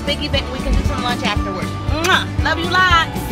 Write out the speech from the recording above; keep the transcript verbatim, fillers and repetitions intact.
big event. We can do some lunch afterwards. Mwah. Love you lots.